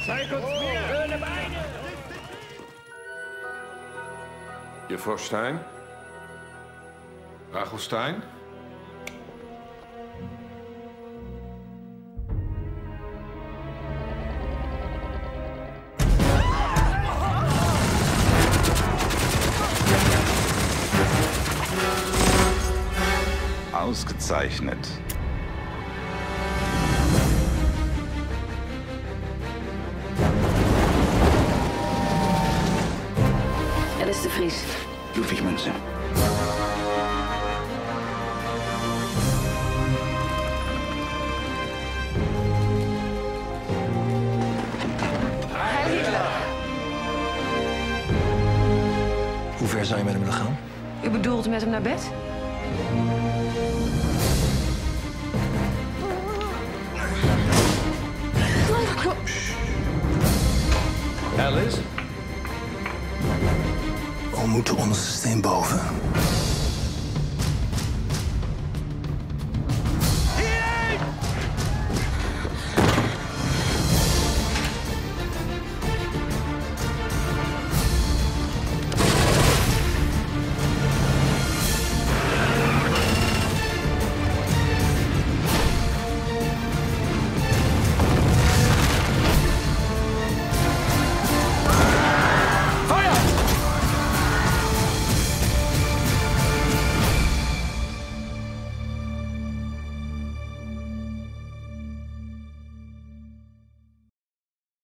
Zeig uns mehr! Schöne Beine! Juffrouw Stein? Rachel Stein? Ausgezeichnet. Alice de Vries. Ludwig Münze. Hoe ver zou je met hem willen gaan? U bedoelt met hem naar bed? Alice? We moeten onderste steen boven.